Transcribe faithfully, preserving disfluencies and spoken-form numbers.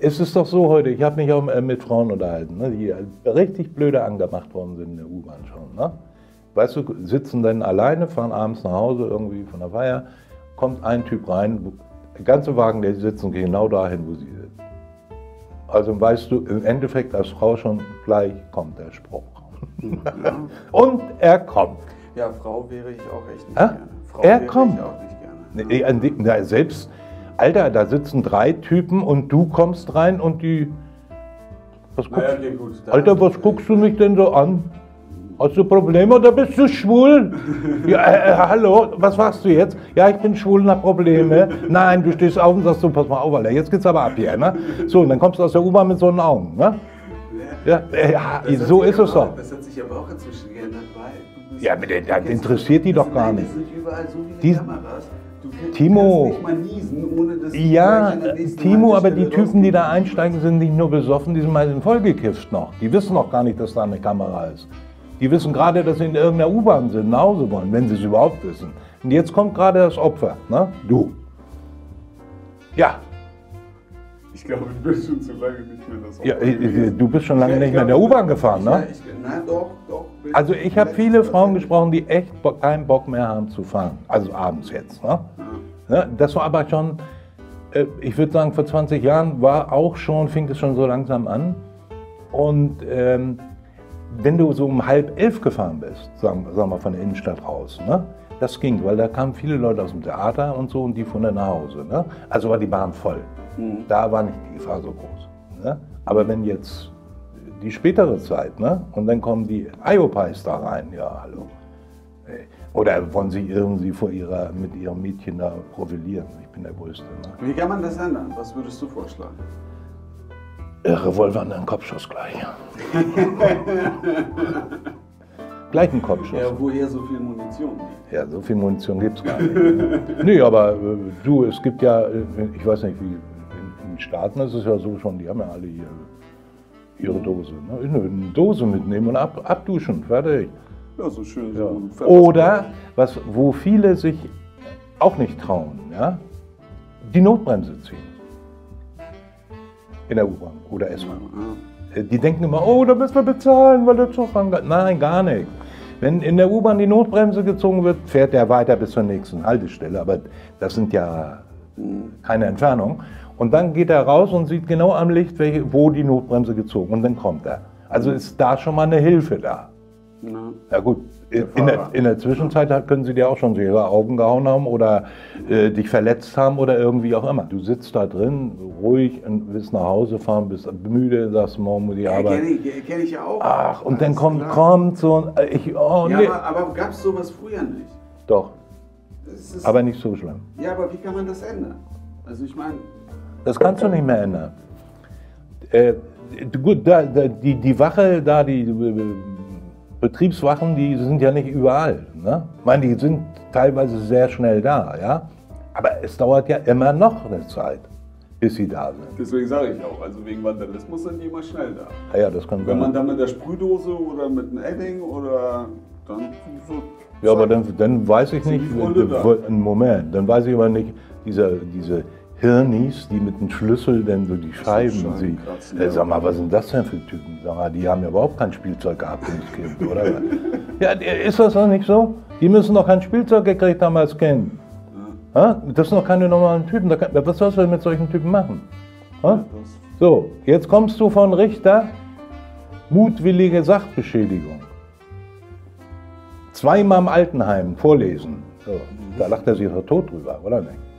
es ist doch so heute, ich habe mich auch mit Frauen unterhalten, ne, die richtig blöde angemacht worden sind in der U-Bahn schon. Ne? Weißt du, sitzen dann alleine, fahren abends nach Hause irgendwie von der Feier, kommt ein Typ rein, der ganze Wagen, der sitzen, geht genau dahin, wo sie sind. Also weißt du, im Endeffekt als Frau schon gleich kommt der Spruch. Ja. Und er kommt. Ja, Frau wäre ich auch echt nicht ja? gerne. Frau er wäre kommt. Ich auch nicht gerne. Ja, selbst, Alter, da sitzen drei Typen und du kommst rein und die... Was guckst, naja, okay, gut, Alter, was guckst du mich denn so an? Hast du Probleme oder bist du schwul? Ja, äh, hallo, was machst du jetzt? Ja, ich bin schwul und hab Probleme. Nein, du stehst auf und sagst so, pass mal auf, Alter, jetzt geht's aber ab hier. Ne? So, und dann kommst du aus der U-Bahn mit so einen Augen. Ne? Ja, äh, ja so ist es doch. Das hat sich aber auch inzwischen geändert, weil du bist, ja, mit den, das interessiert die doch gar nein, nicht. Es sind überall so viele die, Kameras. Du kannst Timo, nicht mal niesen, ohne dass du ja, an der nächsten Timo, aber die Haltestelle Typen, die da einsteigen, sind nicht nur besoffen, die sind meistens vollgekifft noch. Die wissen noch gar nicht, dass da eine Kamera ist. Die wissen gerade, dass sie in irgendeiner U-Bahn sind, nach Hause wollen, wenn sie es überhaupt wissen. Und jetzt kommt gerade das Opfer, ne? Du. Ja. Ich glaube, du bist schon zu lange nicht mehr das Opfer. Ja, du bist schon lange nicht mehr in der U-Bahn gefahren, ne? Nein, doch, doch. Also ich habe viele Frauen gesprochen, die echt keinen Bock mehr haben zu fahren. Also abends jetzt, ne? Ja. Das war aber schon, ich würde sagen, vor zwanzig Jahren war auch schon, fing es schon so langsam an. Und ähm, wenn du so um halb elf gefahren bist, sagen, sagen wir von der Innenstadt raus, ne? Das ging, weil da kamen viele Leute aus dem Theater und so und die fuhren dann nach Hause. Ne? Also war die Bahn voll. Mhm. Da war nicht die Gefahr so groß. Ne? Aber wenn jetzt die spätere Zeit, ne? Und dann kommen die Iopais da rein, ja, hallo. Oder wollen sie irgendwie vor ihrer, mit ihrem Mädchen da profilieren? Ich bin der Größte. Ne? Wie kann man das ändern? Was würdest du vorschlagen? Revolver und einen Kopfschuss gleich. Gleich einen Kopfschuss. Ja, wo hier so viel Munition liegt. Ja, so viel Munition gibt es gar nicht. Nee, aber äh, du, es gibt ja, ich weiß nicht, wie in den Staaten ist es ja so schon, die haben ja alle hier ihre Dose. Ne? Eine Dose mitnehmen und ab, abduschen, fertig. Ja, so schön. Ja. So Oder, was, wo viele sich auch nicht trauen, ja? Die Notbremse ziehen. In der U-Bahn oder S-Bahn. Ja. Die denken immer, oh, da müssen wir bezahlen, weil der Zug angeht. Nein, gar nicht. Wenn in der U-Bahn die Notbremse gezogen wird, fährt der weiter bis zur nächsten Haltestelle. Aber das sind ja keine Entfernung. Und dann geht er raus und sieht genau am Licht, welche, wo die Notbremse gezogen ist. Und dann kommt er. Also ist da schon mal eine Hilfe da. Ja, ja gut, in der, in der Zwischenzeit können sie dir auch schon so ihre Augen gehauen haben oder äh, dich verletzt haben oder irgendwie auch immer. Du sitzt da drin, ruhig und willst nach Hause fahren, bist müde, sagst morgen muss ich arbeiten. Ja, kenne ich, kenn ich ja auch. Ach, und dann kommt, kommt so ein, ich, oh ja, nee. aber, aber gab es sowas früher nicht? Doch, aber nicht so schlimm. Ja, aber wie kann man das ändern? Also ich meine... Das kannst du nicht mehr ändern. Äh, gut, da, da, die, die Wache da, die... Betriebswachen, die sind ja nicht überall. Ne? Ich meine, die sind teilweise sehr schnell da, ja. Aber es dauert ja immer noch eine Zeit, bis sie da sind. Deswegen sage ich auch, also wegen Vandalismus sind die immer schnell da. Ah ja, das kann sein. Wenn man dann mit der Sprühdose oder mit einem Edding oder dann so. Ja, aber dann, dann weiß ich nicht, einen Moment, dann weiß ich aber nicht, diese, diese Hirnis, die mit dem Schlüssel dann so die Scheiben, sie, äh, sag mal, was sind das denn für Typen? Sag mal, die haben ja überhaupt kein Spielzeug gehabt als Kind, oder? Ja, ist das doch nicht so? Die müssen doch kein Spielzeug gekriegt haben als Kind. Ja. Das sind doch keine normalen Typen. Was sollst du denn mit solchen Typen machen? Ja? So, jetzt kommst du von Richter, mutwillige Sachbeschädigung. Zweimal im Altenheim vorlesen. So, da lacht er sich doch tot drüber, oder nicht?